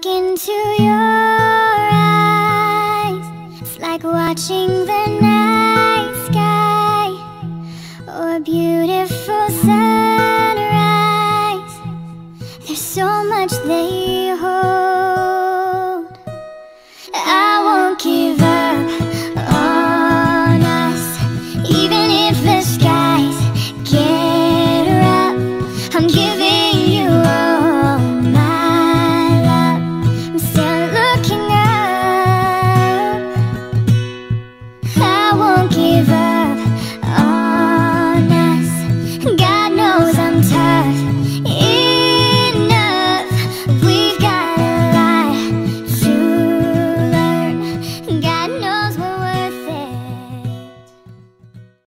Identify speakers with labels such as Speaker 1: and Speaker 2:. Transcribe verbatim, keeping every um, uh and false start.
Speaker 1: into your eyes, it's like watching the night sky or a beautiful sunrise. There's so much they hold.